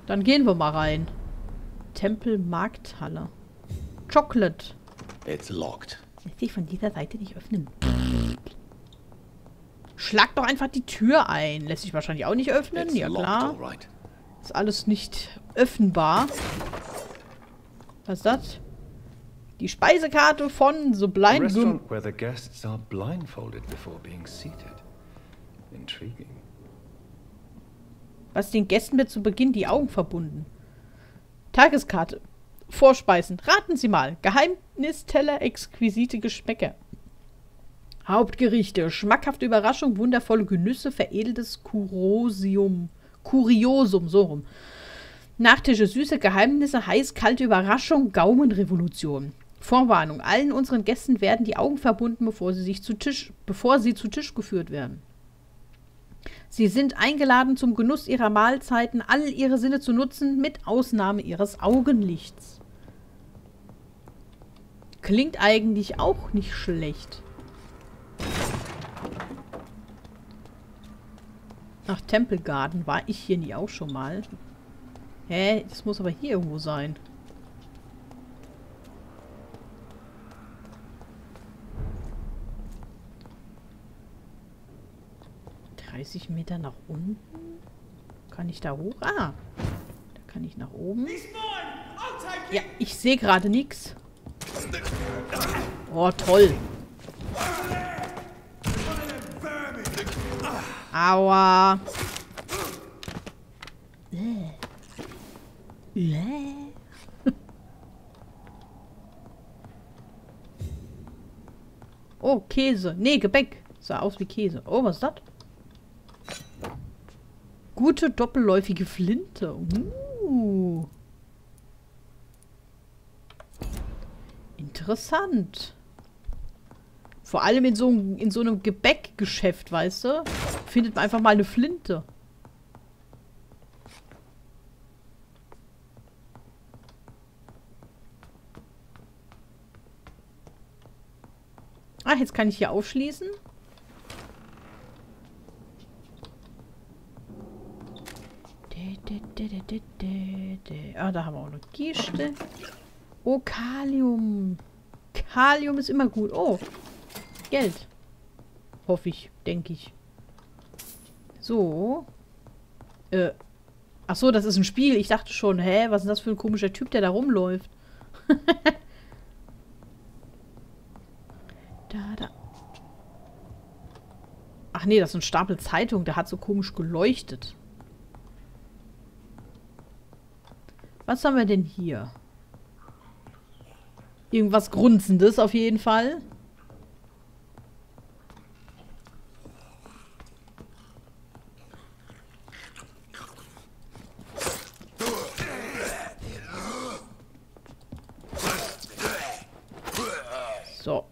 Dann gehen wir mal rein. Tempelmarkthalle. Chocolate. It's locked. Lässt sich von dieser Seite nicht öffnen. Schlag doch einfach die Tür ein. Lässt sich wahrscheinlich auch nicht öffnen. It's Ja, klar. all right. Ist alles nicht öffnbar. Was ist das? Die Speisekarte von The A Blind restaurant where the guests are blindfolded before being seated. Intriguing. Was den Gästen wird zu Beginn die Augen verbunden. Tageskarte. Vorspeisen. Raten Sie mal. Geheimnisteller, exquisite Geschmäcker. Hauptgerichte. Schmackhafte Überraschung, wundervolle Genüsse, veredeltes Kuriosum, so rum. Nachtische, süße Geheimnisse, heiß-kalte Überraschung, Gaumenrevolution. Vorwarnung. Allen unseren Gästen werden die Augen verbunden, bevor sie zu Tisch geführt werden. Sie sind eingeladen, zum Genuss ihrer Mahlzeiten all ihre Sinne zu nutzen, mit Ausnahme ihres Augenlichts. Klingt eigentlich auch nicht schlecht. Ach, Temple Garden. War ich hier nie auch schon mal? Hä? Das muss aber hier irgendwo sein. Meter nach unten? Kann ich da hoch? Ah! Da kann ich nach oben. Ja, ich sehe gerade nichts. Oh, toll. Aua. Oh, Käse. Nee, Gebäck. Sah aus wie Käse. Oh, was ist das? Gute doppelläufige Flinte. Interessant. Vor allem in so einem Gebäckgeschäft, weißt du? Findet man einfach mal eine Flinte. Ah, jetzt kann ich hier aufschließen. Ah, da haben wir auch noch Kiste. Oh, Kalium. Kalium ist immer gut. Oh, Geld. Hoffe ich, denke ich. So. Ach so, das ist ein Spiel. Ich dachte schon, hä, was ist das für ein komischer Typ, der da rumläuft? Da. Ach nee, das ist ein Stapel Zeitung. Der hat so komisch geleuchtet. Was haben wir denn hier? Irgendwas Grunzendes auf jeden Fall. So.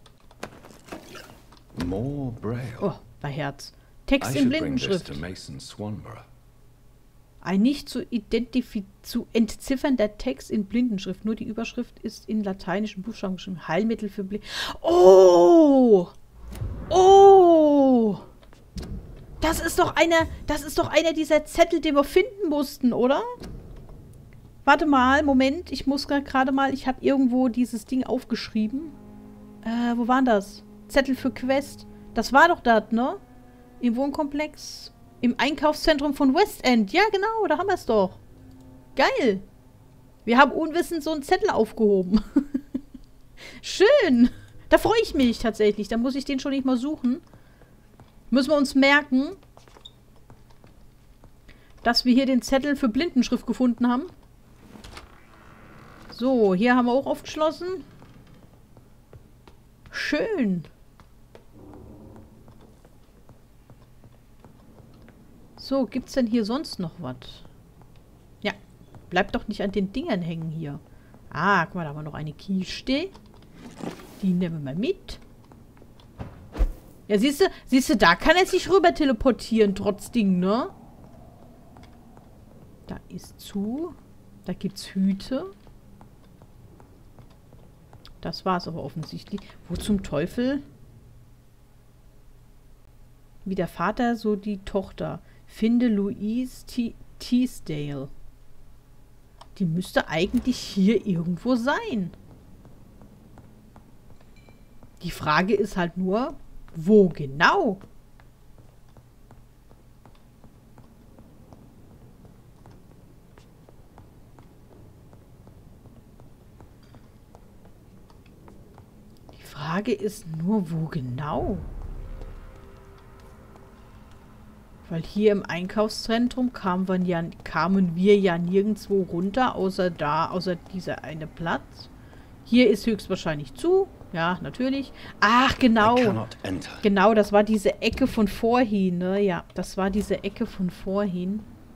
More Braille. Oh, bei Herz. Text I in should bring this Blindenschrift. to Mason Swanborough. Ein nicht zu entziffernder Text in Blindenschrift. Nur die Überschrift ist in lateinischen Buchstaben geschrieben. Heilmittel für Blind. Oh! Oh! Das ist doch einer dieser Zettel, den wir finden mussten, oder? Warte mal, Moment. Ich muss gerade mal, ich habe irgendwo dieses Ding aufgeschrieben. Wo waren das? Zettel für Quest. Das war doch das, ne? Im Wohnkomplex. Im Einkaufszentrum von West End. Ja, genau, da haben wir es doch. Geil. Wir haben unwissend so einen Zettel aufgehoben. Schön. Da freue ich mich tatsächlich. Da muss ich den schon nicht mal suchen. Müssen wir uns merken, dass wir hier den Zettel für Blindenschrift gefunden haben. So, hier haben wir auch aufgeschlossen. Schön. So, gibt's denn hier sonst noch was? Ja, bleibt doch nicht an den Dingern hängen hier. Ah, guck mal, da haben wir noch eine Kiste. Die nehmen wir mal mit. Ja, siehst du, da kann er sich rüber teleportieren, trotz Ding, ne? Da ist zu. Da gibt's Hüte. Das war's aber offensichtlich. Wo zum Teufel? Wie der Vater, so die Tochter. Finde Louise Teasdale. Die müsste eigentlich hier irgendwo sein. Die Frage ist halt nur, wo genau? Die Frage ist nur, wo genau? Weil hier im Einkaufszentrum kamen wir ja nirgendwo runter, außer dieser eine Platz. Hier ist höchstwahrscheinlich zu. Ja, natürlich. Ach, genau. Genau, das war diese Ecke von vorhin, ne? Ja, das war diese Ecke von vorhin.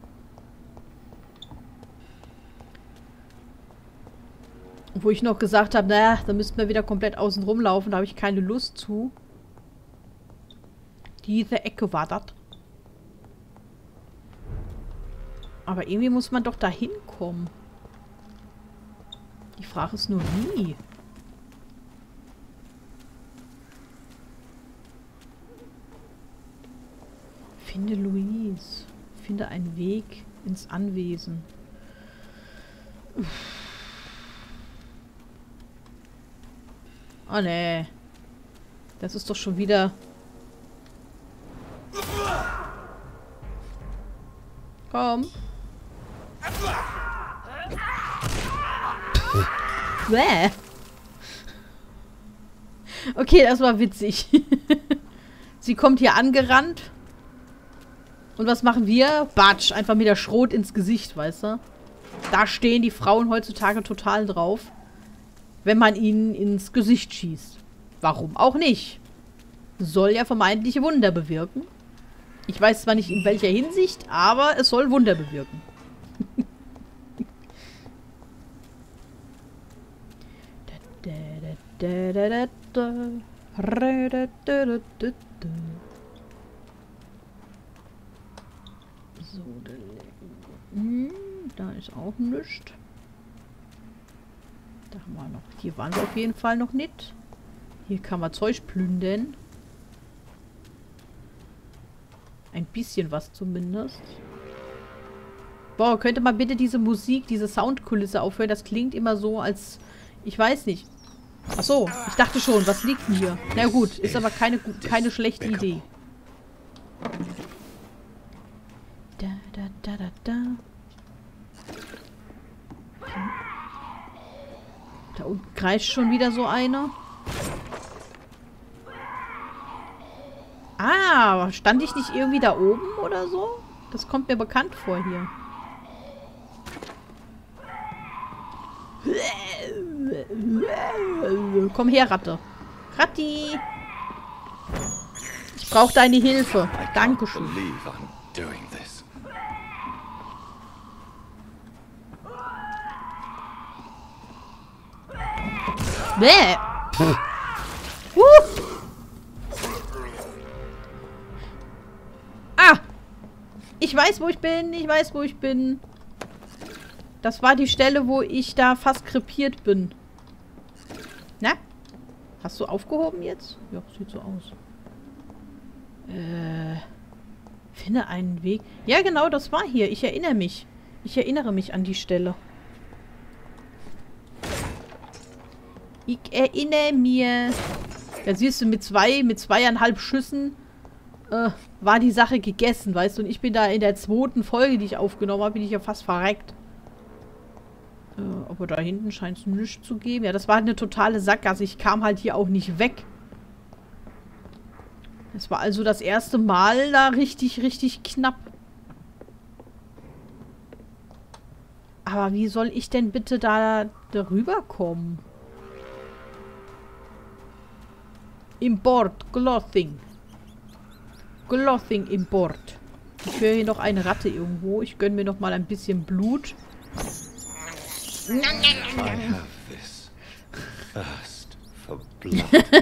Wo ich noch gesagt habe, naja, da müssten wir wieder komplett außen rumlaufen. Da habe ich keine Lust zu. Diese Ecke war das. Aber irgendwie muss man doch da hinkommen. Die Frage ist nur, wie? Finde Louise. Finde einen Weg ins Anwesen. Oh ne. Das ist doch schon wieder... Komm. Bäh. Okay, das war witzig. Sie kommt hier angerannt. Und was machen wir? Batsch, einfach mit der Schrot ins Gesicht, weißt du? Da stehen die Frauen heutzutage total drauf, wenn man ihnen ins Gesicht schießt. Warum auch nicht? Soll ja vermeintliche Wunder bewirken. Ich weiß zwar nicht in welcher Hinsicht, aber es soll Wunder bewirken. So, da ist auch nichts. Da haben wir noch. Hier waren wir auf jeden Fall noch nicht. Hier kann man Zeug plündern. Ein bisschen was zumindest. Boah, könnte man bitte diese Musik, diese Soundkulisse aufhören? Das klingt immer so, als... Ich weiß nicht. Ach so, ich dachte schon, was liegt denn hier? Na gut, ist aber keine schlechte Idee. Da, da, da, da, da. Da unten kreischt schon wieder so einer. Ah, stand ich nicht irgendwie da oben oder so? Das kommt mir bekannt vor hier. Komm her, Ratte. Ratti! Ich brauche deine Hilfe. Dankeschön. Bäh! Ah! Ich weiß, wo ich bin. Ich weiß, wo ich bin. Das war die Stelle, wo ich da fast krepiert bin. Na? Hast du aufgehoben jetzt? Ja, sieht so aus. Finde einen Weg. Ja, genau, das war hier. Ich erinnere mich. Ich erinnere mich an die Stelle. Ich erinnere mir. Da siehst du, mit 2,5 Schüssen war die Sache gegessen, weißt du? Und ich bin da in der 2. Folge, die ich aufgenommen habe, bin ich ja fast verreckt. Aber da hinten scheint es nichts zu geben. Ja, das war halt eine totale Sackgasse. Ich kam halt hier auch nicht weg. Es war also das erste Mal da richtig, richtig knapp. Aber wie soll ich denn bitte da darüber kommen? Import, Clothing. Clothing Import. Ich höre hier noch eine Ratte irgendwo. Ich gönne mir noch mal ein bisschen Blut. I have this thirst for blood.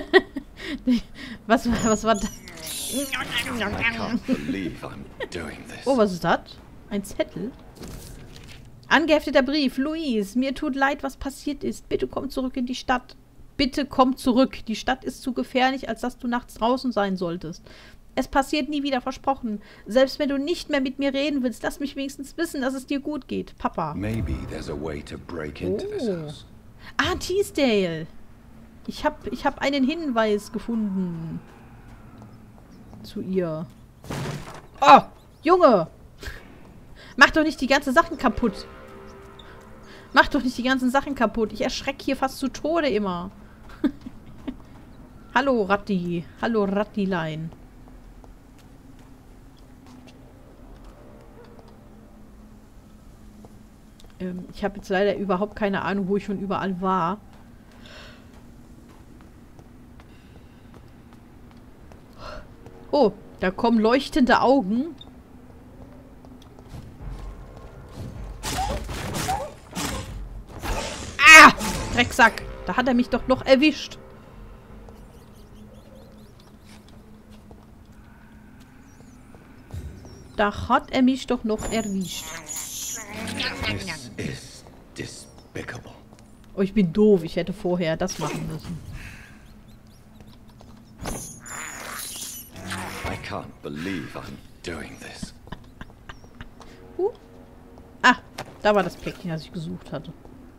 Was war das? I can't believe I'm doing this. Oh, was ist das? Ein Zettel? Angehefteter Brief. Louise, mir tut leid, was passiert ist. Bitte komm zurück in die Stadt. Bitte komm zurück. Die Stadt ist zu gefährlich, als dass du nachts draußen sein solltest. Es passiert nie wieder, versprochen. Selbst wenn du nicht mehr mit mir reden willst, lass mich wenigstens wissen, dass es dir gut geht. Papa. Maybe there's a way to break into this house. Ah, Teasdale. Ich hab einen Hinweis gefunden. Zu ihr. Oh, Junge. Mach doch nicht die ganzen Sachen kaputt. Mach doch nicht die ganzen Sachen kaputt. Ich erschrecke hier fast zu Tode immer. Hallo, Ratti. Hallo, Rattilein. Ich habe jetzt leider überhaupt keine Ahnung, wo ich schon überall war. Oh, da kommen leuchtende Augen. Ah! Drecksack. Da hat er mich doch noch erwischt. Da hat er mich doch noch erwischt. This is despicable. Oh, ich bin doof. Ich hätte vorher das machen müssen. I can't believe I'm doing this. Ah, da war das Päckchen, das ich gesucht hatte.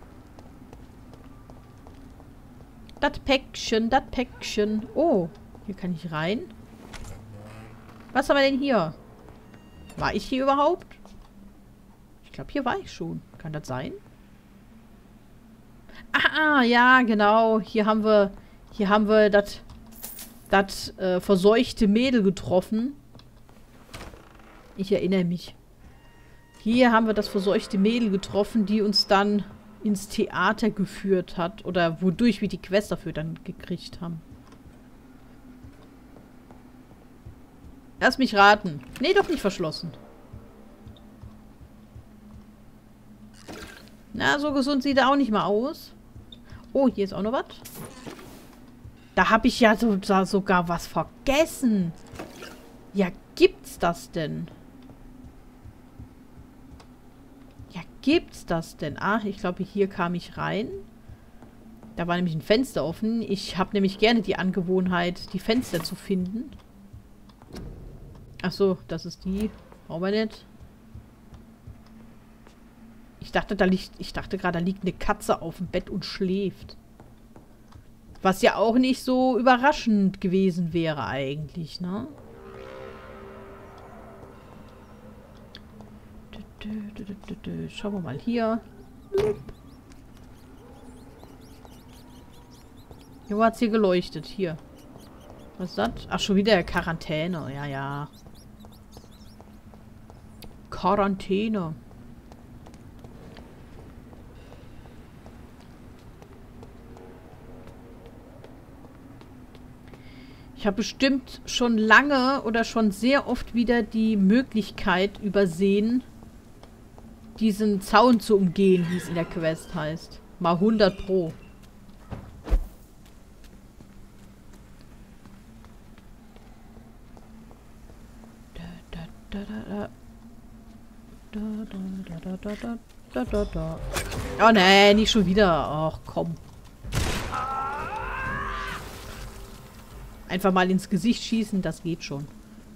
Das Päckchen, das Päckchen. Oh, hier kann ich rein. Was haben wir denn hier? War ich hier überhaupt? Ich glaube, hier war ich schon. Kann das sein? Ah, ja, genau. Hier haben wir das verseuchte Mädel getroffen. Ich erinnere mich. Hier haben wir das verseuchte Mädel getroffen, die uns dann ins Theater geführt hat. Oder wodurch wir die Quest dafür dann gekriegt haben. Lass mich raten. Nee, doch nicht verschlossen. Na, so gesund sieht er auch nicht mal aus. Oh, hier ist auch noch was. Da habe ich ja sogar was vergessen. Ja, gibt's das denn? Ja, gibt's das denn? Ah, ich glaube, hier kam ich rein. Da war nämlich ein Fenster offen. Ich habe nämlich gerne die Angewohnheit, die Fenster zu finden. Ach so, das ist die. Brauchen wir nicht. Ich dachte gerade, da liegt eine Katze auf dem Bett und schläft. Was ja auch nicht so überraschend gewesen wäre eigentlich, ne? Schauen wir mal hier. Wo hat es hier geleuchtet? Hier. Was ist das? Ach, schon wieder Quarantäne. Ja, ja. Quarantäne. Ich habe bestimmt schon lange oder schon sehr oft wieder die Möglichkeit übersehen, diesen Zaun zu umgehen, wie es in der Quest heißt. Mal 100 Pro. Oh nee, nicht schon wieder. Ach komm. Einfach mal ins Gesicht schießen, das geht schon.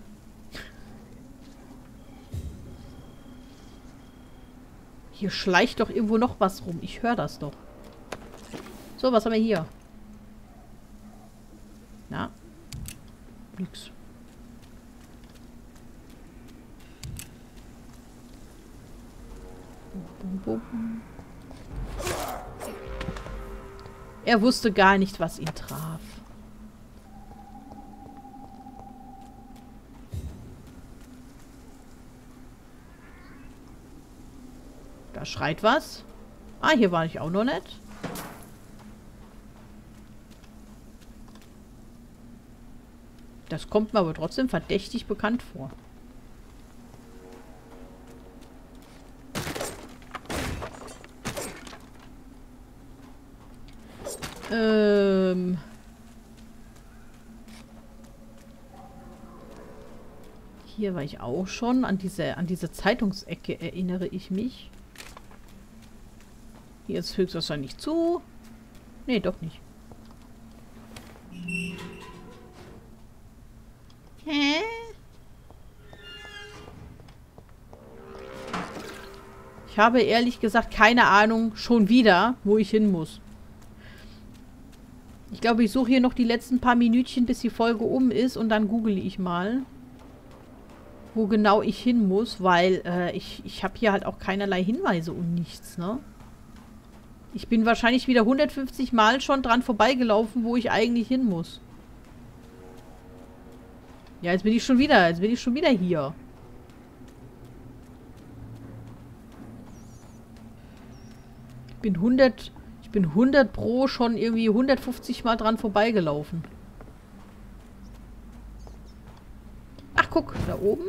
Hier schleicht doch irgendwo noch was rum. Ich höre das doch. So, was haben wir hier? Na? Nix. Bum, bum, bum. Er wusste gar nicht, was ihn traf. Da schreit was. Ah, hier war ich auch noch nicht. Das kommt mir aber trotzdem verdächtig bekannt vor. Hier war ich auch schon. An diese Zeitungsecke erinnere ich mich. Hier ist höchstwahrscheinlich zu. Nee, doch nicht. Hä? Ich habe ehrlich gesagt keine Ahnung, schon wieder, wo ich hin muss. Ich glaube, ich suche hier noch die letzten paar Minütchen, bis die Folge um ist und dann google ich mal, wo genau ich hin muss, weil ich habe hier halt auch keinerlei Hinweise und nichts, ne? Ich bin wahrscheinlich wieder 150 Mal schon dran vorbeigelaufen, wo ich eigentlich hin muss. Ja, jetzt bin ich schon wieder hier. Ich bin 100 pro schon irgendwie 150 Mal dran vorbeigelaufen. Ach, guck, da oben.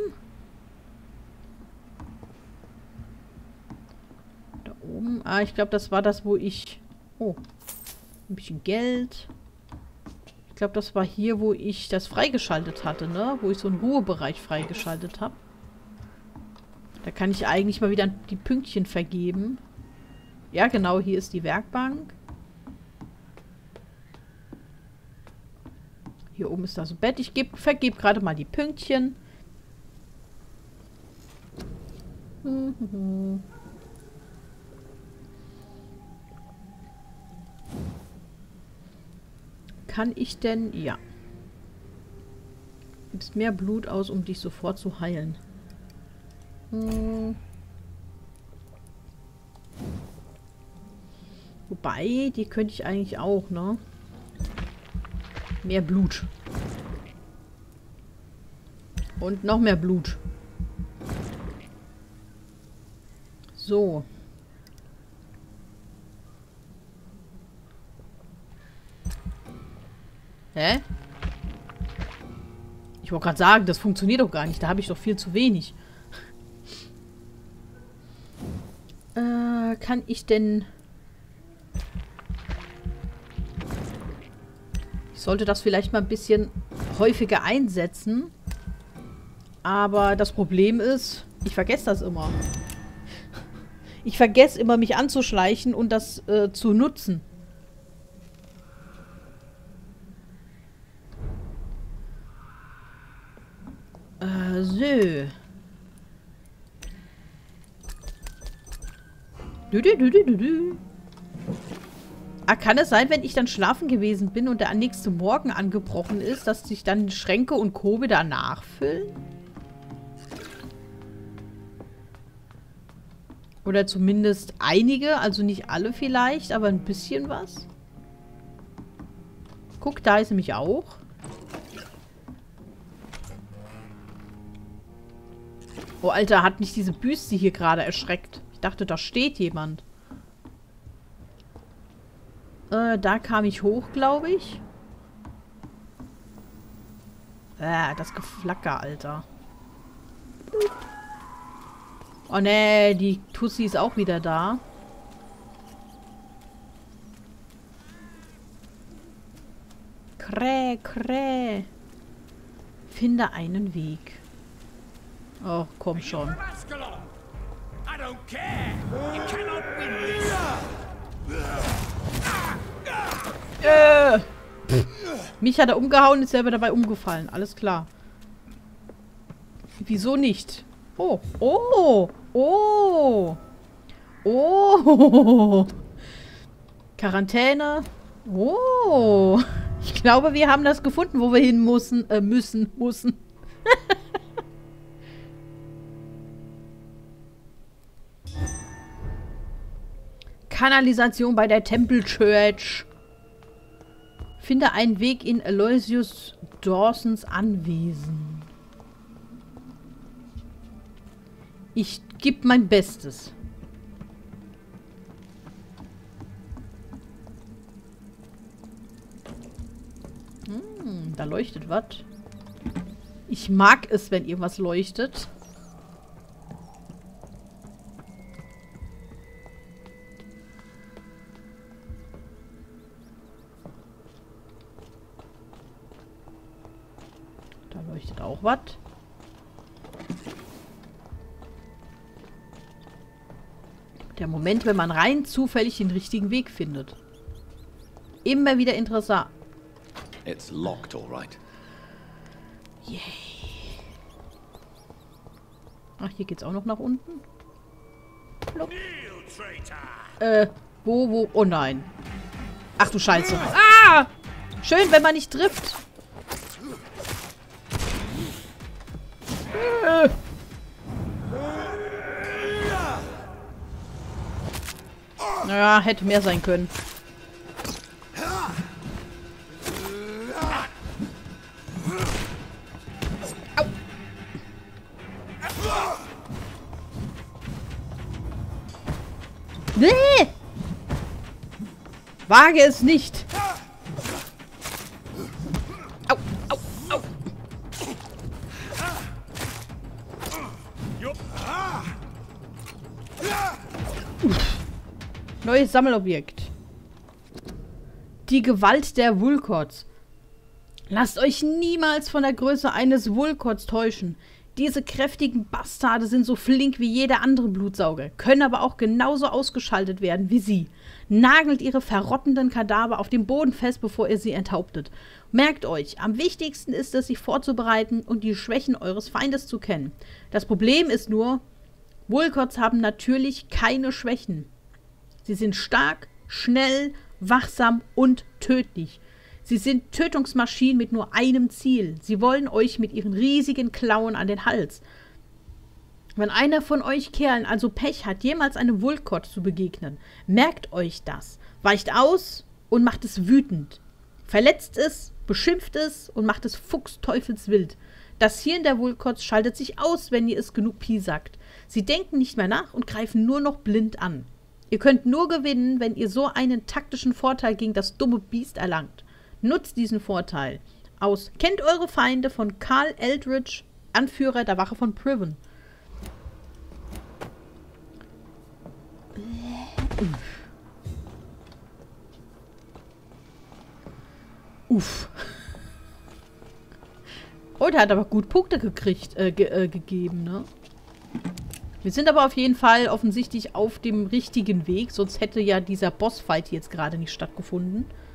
Da oben. Ah, ich glaube, das war das, wo ich... Oh, ein bisschen Geld. Ich glaube, das war hier, wo ich das freigeschaltet hatte, ne? Wo ich so einen Ruhebereich freigeschaltet habe. Da kann ich eigentlich mal wieder die Pünktchen vergeben. Ja, genau, hier ist die Werkbank. Hier oben ist das Bett. Ich vergebe gerade mal die Pünktchen. Kann ich denn... Ja. Gibst mehr Blut aus, um dich sofort zu heilen. Wobei, die könnte ich eigentlich auch, ne? Mehr Blut. Und noch mehr Blut. So. Hä? Ich wollte gerade sagen, das funktioniert doch gar nicht. Da habe ich doch viel zu wenig. Kann ich denn... Ich sollte das vielleicht mal ein bisschen häufiger einsetzen. Aber das Problem ist, ich vergesse das immer. Ich vergesse immer, mich anzuschleichen und das zu nutzen. So. Ah, kann es sein, wenn ich dann schlafen gewesen bin und der nächste Morgen angebrochen ist, dass sich dann Schränke und Co. wieder nachfüllen? Oder zumindest einige, also nicht alle vielleicht, aber ein bisschen was. Guck, da ist nämlich auch. Oh, Alter, hat mich diese Büste hier gerade erschreckt. Ich dachte, da steht jemand. Da kam ich hoch, glaube ich. Das Geflacker, Alter. Oh, ne, die Tussi ist auch wieder da. Kräh, kräh. Finde einen Weg. Oh, komm schon. Mich hat er umgehauen, ist selber dabei umgefallen. Alles klar. Wieso nicht? Oh, oh, oh. Oh. Quarantäne. Oh. Ich glaube, wir haben das gefunden, wo wir hin müssen. Kanalisation bei der Temple Church. Finde einen Weg in Aloysius Dawsons Anwesen. Ich gebe mein Bestes. Da leuchtet was. Ich mag es, wenn irgendwas leuchtet. Da leuchtet auch was. Der Moment, wenn man rein zufällig den richtigen Weg findet. Immer wieder interessant. It's locked, all right. Yay. Ach, hier geht's auch noch nach unten. Plopp. Wo? Oh nein. Ach du Scheiße. Ah! Schön, wenn man nicht trifft. Naja, hätte mehr sein können. Au. Nee! Wage es nicht. Au, au, au. Neues Sammelobjekt. Die Gewalt der Vulkots. Lasst euch niemals von der Größe eines Vulkots täuschen. Diese kräftigen Bastarde sind so flink wie jeder andere Blutsauger, können aber auch genauso ausgeschaltet werden wie sie. Nagelt ihre verrottenden Kadaver auf dem Boden fest, bevor ihr sie enthauptet. Merkt euch, am wichtigsten ist es, sich vorzubereiten und die Schwächen eures Feindes zu kennen. Das Problem ist nur, Vulkots haben natürlich keine Schwächen. Sie sind stark, schnell, wachsam und tödlich. Sie sind Tötungsmaschinen mit nur einem Ziel. Sie wollen euch mit ihren riesigen Klauen an den Hals. Wenn einer von euch Kerlen also Pech hat, jemals einem Vulkot zu begegnen, merkt euch das. Weicht aus und macht es wütend. Verletzt es, beschimpft es und macht es fuchsteufelswild. Das Hirn der Vulkots schaltet sich aus, wenn ihr es genug piesackt. Sie denken nicht mehr nach und greifen nur noch blind an. Ihr könnt nur gewinnen, wenn ihr so einen taktischen Vorteil gegen das dumme Biest erlangt. Nutzt diesen Vorteil. Aus Kennt eure Feinde von Carl Eldridge, Anführer der Wache von Priven. Uff. Oh, der hat aber gut Punkte gegeben, ne? Wir sind aber auf jeden Fall offensichtlich auf dem richtigen Weg, sonst hätte ja dieser Bossfight jetzt gerade nicht stattgefunden.